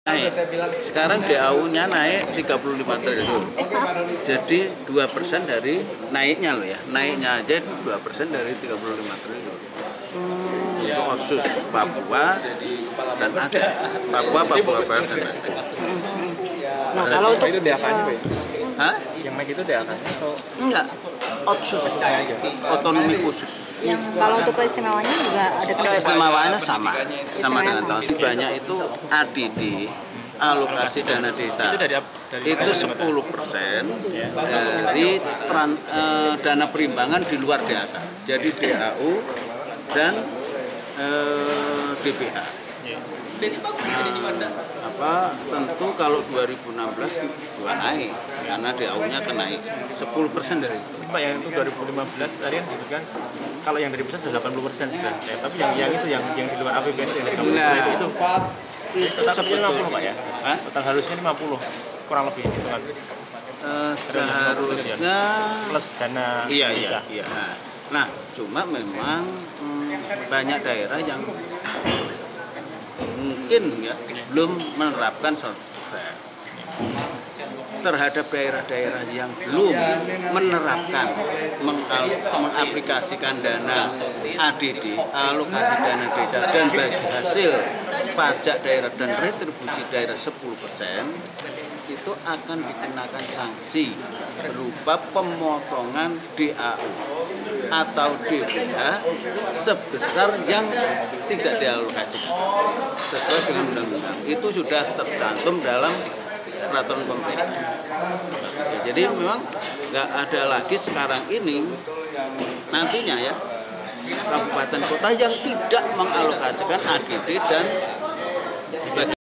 naik. Sekarang DAU-nya naik 35 triliun. Jadi 2% dari naiknya loh ya. Naiknya aja 2% dari 35 triliun. Itu khusus Papua dan Aceh. Papua Barat dan Aceh. Nah, kalau untuk itu DAK-nya, Pak? Hah? Yang naik itu DAK atau Enggak. Otsus. Otonomi khusus. kalau untuk keistimewaannya juga ada Keistimewaannya sama dengan tahun. Banyak itu ADD, alokasi dana desa. Itu 10% dari dana perimbangan di luar DAK. Jadi DAU dan DBH. Tentu kalau 2016 juga naik karena DAU-nya kenaik 10% dari itu. Pak, yang itu 2015 tadi kan disebutkan kalau yang dari pusat sudah 80% sudah. Tapi yang itu yang di luar APBN itu yang dari itu tetap 50 Pak ya. Total harusnya 50 kurang lebih gitu kan. Seharusnya plus dana desa. Iya. Nah, cuma memang banyak daerah yang mungkin ya belum menerapkan 100%. Terhadap daerah-daerah yang belum menerapkan mengaplikasikan dana ADD, alokasi dana desa, dan bagi hasil pajak daerah dan retribusi daerah 10%, itu akan dikenakan sanksi berupa pemotongan DAU atau DBH sebesar yang tidak dialokasikan sesuai dengan undang-undang. Itu sudah tercantum dalam peraturan pemerintah. Ya, jadi memang nggak ada lagi sekarang ini nantinya ya kabupaten kota yang tidak mengalokasikan ADD dan bagi